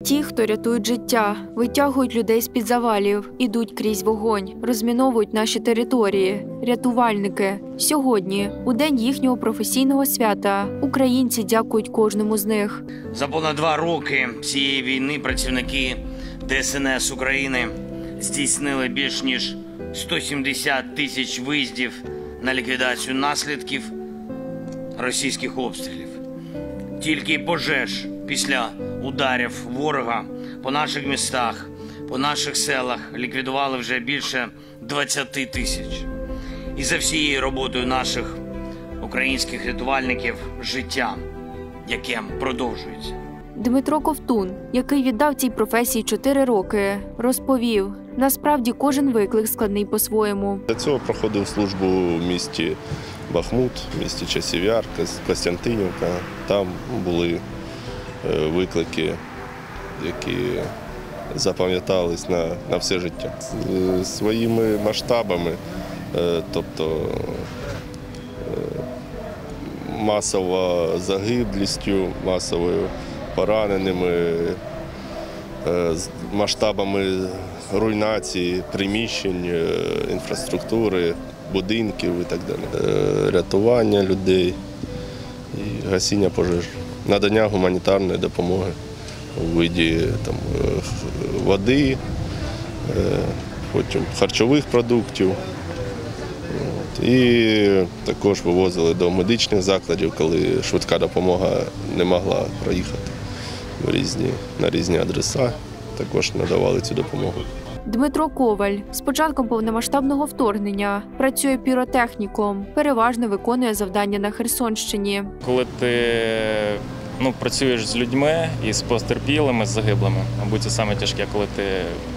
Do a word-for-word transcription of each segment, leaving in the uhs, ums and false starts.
Ті, хто рятують життя, витягують людей з-під завалів, ідуть крізь вогонь, розміновують наші території. Рятувальники. Сьогодні, у день їхнього професійного свята, українці дякують кожному з них. За понад два роки цієї війни працівники Де Ес Ен Ес України здійснили більш ніж сто сімдесят тисяч виїздів на ліквідацію наслідків російських обстрілів. Тільки пожеж після ударів ворога по наших містах, по наших селах ліквідували вже більше двадцяти тисяч. І за всією роботою наших українських рятувальників життя, яке продовжується. Дмитро Ковтун, який віддав цій професії чотири роки, розповів, насправді кожен виклик складний по-своєму. Для цього проходив службу в місті Бахмут, в місті Часів Яр, Костянтинівка. Там були виклики, які запам'ятались на, на все життя. Своїми масштабами, тобто масовою загиблістю, масовою пораненими, масштабами руйнації приміщень, інфраструктури, будинків і так далі. Рятування людей і гасіння пожеж. Надання гуманітарної допомоги у виді там, води, потім харчових продуктів. І також вивозили до медичних закладів, коли швидка допомога не могла проїхати в різні, на різні адреса. Також надавали цю допомогу. Дмитро Коваль з початком повномасштабного вторгнення працює піротехніком, переважно виконує завдання на Херсонщині. Коли ти ну, працюєш з людьми і з потерпілими, з загиблими, мабуть, це саме тяжке, коли ти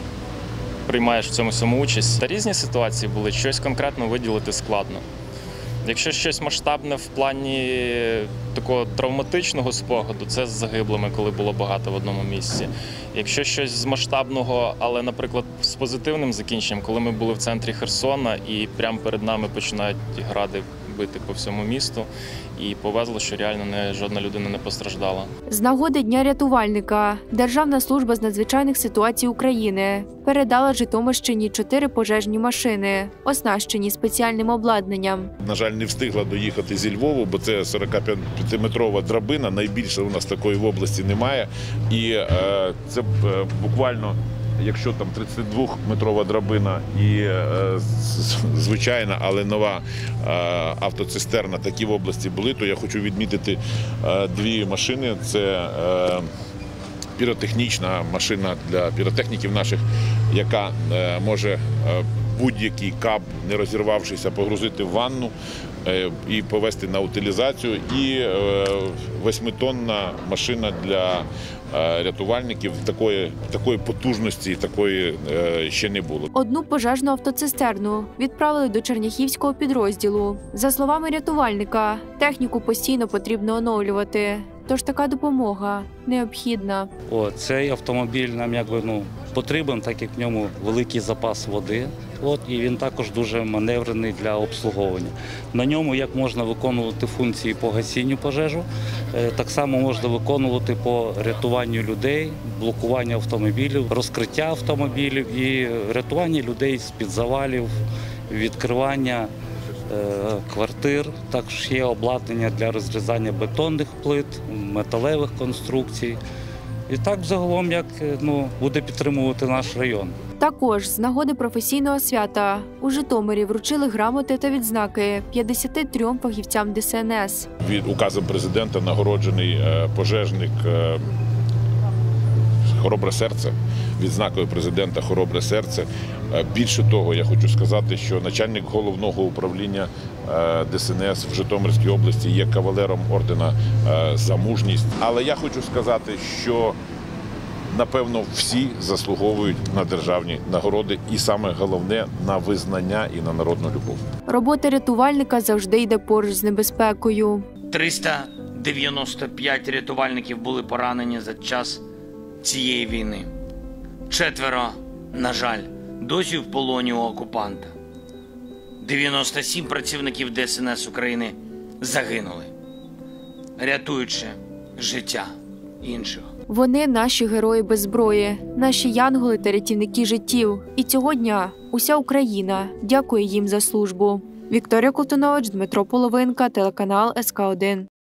приймаєш в цьому всьому участь. Та різні ситуації були, щось конкретно виділити складно. Якщо щось масштабне в плані такого травматичного спогаду, це з загиблими, коли було багато в одному місці. Якщо щось з масштабного, але, наприклад, з позитивним закінченням, коли ми були в центрі Херсона і прямо перед нами починають гради бити по всьому місту, і повезло, що реально не, жодна людина не постраждала. З нагоди Дня рятувальника Державна служба з надзвичайних ситуацій України передала Житомирщині чотири пожежні машини, оснащені спеціальним обладнанням. На жаль, не встигла доїхати зі Львова, бо це сорокап'ятиметрова драбина, найбільше у нас такої в області немає. І е, це е, буквально, якщо там тридцятидвометрова драбина і е, звичайна, але нова е, автоцистерна такі в області були, то я хочу відмітити е, дві машини. Це е, піротехнічна машина для піротехніків наших, яка е, може е, будь-який каб, не розірвавшися, погрузити в ванну е, і повезти на утилізацію. І е, восьмитонна машина для рятувальників. Такої, такої потужності такої е, ще не було. Одну пожежну автоцистерну відправили до черняхівського підрозділу. За словами рятувальника, техніку постійно потрібно оновлювати. Тож така допомога необхідна. О, цей автомобіль нам якби ну потрібен, так як в ньому великий запас води. От, і він також дуже маневрений для обслуговування. На ньому як можна виконувати функції по гасінню пожежу, так само можна виконувати по рятуванню людей, блокуванню автомобілів, розкриття автомобілів і рятування людей з-під завалів, відкривання квартир. Також є обладнання для розрізання бетонних плит, металевих конструкцій. І так загалом як ну, буде підтримувати наш район. Також з нагоди професійного свята у Житомирі вручили грамоти та відзнаки п'ятдесяти трьом фахівцям Де Ес Ен Ес. Від указом президента нагороджений пожежник «Хоробре серце», відзнакою президента «Хоробре серце». Більше того, я хочу сказати, що начальник головного управління Де Ес Ен Ес в Житомирській області є кавалером ордена «За мужність». Але я хочу сказати, що напевно всі заслуговують на державні нагороди і саме головне – на визнання і на народну любов. Робота рятувальника завжди йде поруч з небезпекою. триста дев'яносто п'ять рятувальників були поранені за час цієї війни. Четверо, на жаль, досі в полоні у окупанта. дев'яносто сім працівників Де Ес Ен Ес України загинули, рятуючи життя інших. Вони наші герої без зброї, наші янголи та рятівники життів. І цього дня уся Україна дякує їм за службу. Вікторія Колтунович, Дмитро Половинка, телеканал ес ка один.